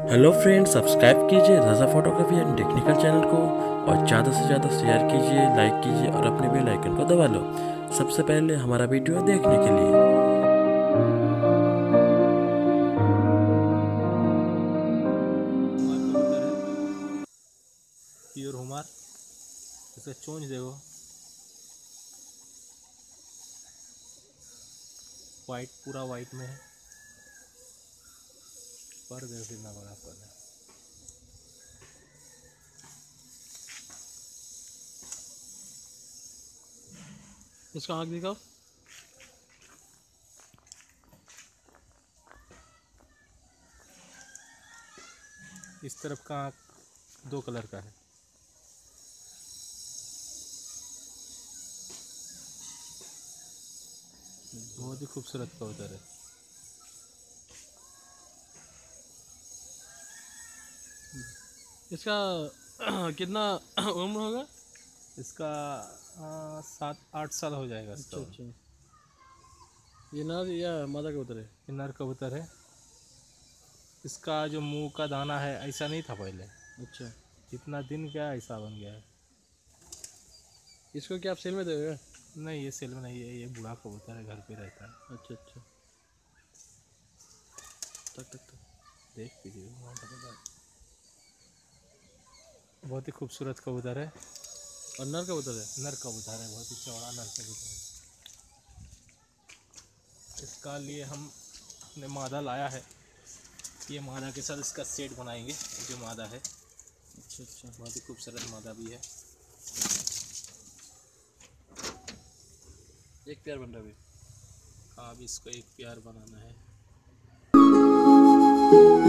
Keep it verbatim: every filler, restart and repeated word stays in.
Hello friends, subscribe कीजिए Raza photography and technical channel को और ज़्यादा से ज़्यादा शेयर कीजिए, लाइक कीजिए और अपने बेल आइकन को दबा लो सबसे पहले हमारा वीडियो देखने के लिए। प्योर हुमार, इसका चोंच देखो, वाइट पूरा वाइट में है। पर देखो कितना बड़ा पर है। इसका आँख दिखाओ। इस तरफ का आँख दो कलर का है। बहुत ही खूबसूरत कबूतर है। इसका कितना उम्र होगा? इसका आ, सात आठ साल हो जाएगा इसका। अच्छा अच्छा, ये नर या मादा कबूतर है? ये नर कबूतर है। इसका जो मुंह का दाना है ऐसा नहीं था पहले, अच्छा, जितना दिन गया ऐसा बन गया है। इसको क्या आप सेल में दोगे? नहीं, ये सेल में नहीं है, ये बूढ़ा कबूतर है, घर पे रहता है। अच्छा अच्छा, तक तक तक देख लीजिए, बहुत ही खूबसूरत कबूतर है। और नर कबूतर है? नर कबूतर है, बहुत ही चौड़ा नर कबूतर है। इसका लिए हम ने मादा लाया है। ये मादा के साथ इसका सेट बनाएंगे, जो मादा है। अच्छा अच्छा, बहुत ही खूबसूरत मादा भी है। एक पेयर बन रहा है अभी। हाँ, अभी इसको एक प्यार बनाना है।